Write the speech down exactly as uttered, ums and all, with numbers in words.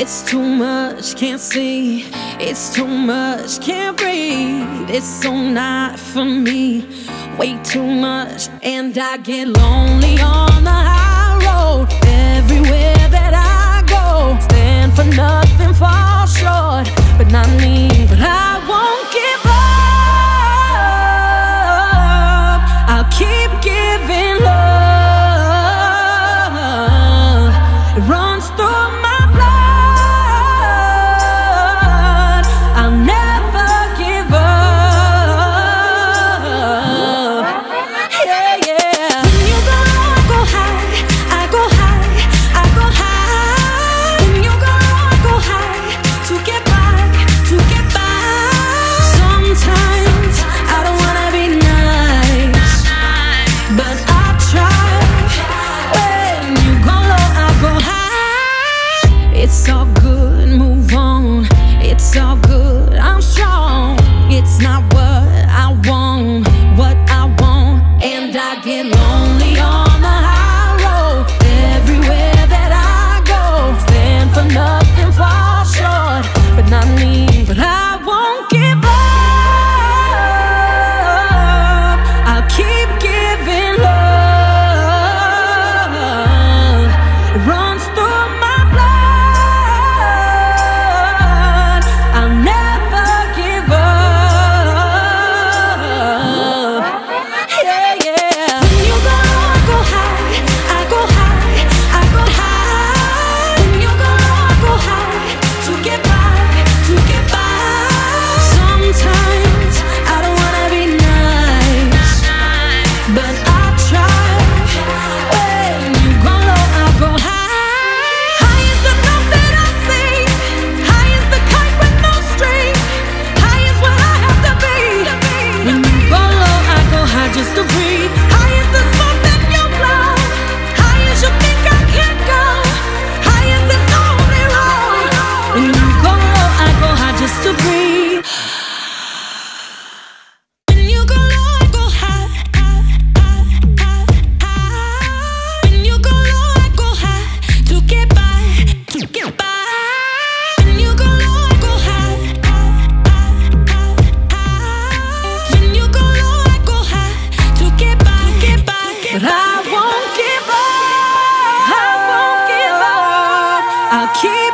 It's too much, can't see. It's too much, can't breathe. It's so not for me. Way too much, and I get lonely on the high road. Everywhere that I go, stand for nothing, fall short, but not me. But I won't give up. I'll keep giving love. It runs through my blood. I'll never give up. Yeah, yeah. When you go low, I go high. I go high. I go high. When you go low, I go high. To get by, to get by. Sometimes I don't wanna be nice, but I try. When you go low, I go high. It's all good, move on. It's all good, I'm strong. It's not what I want, what I want, and I get lonely on the high road. Everywhere that I go, stand for nothing, fall short, but not me. But I won't give up. I'll keep giving love. It runs through my blood. I'll never give up. Yeah, yeah. When you go low, I go high. I go high. I go high. When you go low, I go high. To get by, to get by. Sometimes I don't wanna be nice, but I try. When you go low, I go high. High is the note that I sing. High is the kite with no string. High is what I have to be. When you go low, I go high just to breathe. High is the smoke that you blow. High as you think I can't go. High as this only road. When you go low, I go high just to breathe. When you go low, I go high. When you go low, I go high. To get by, to get by. When you go low, I go high. When you go low, I go high. To get by, to get by. But I won't give up. I won't give up. I'll keep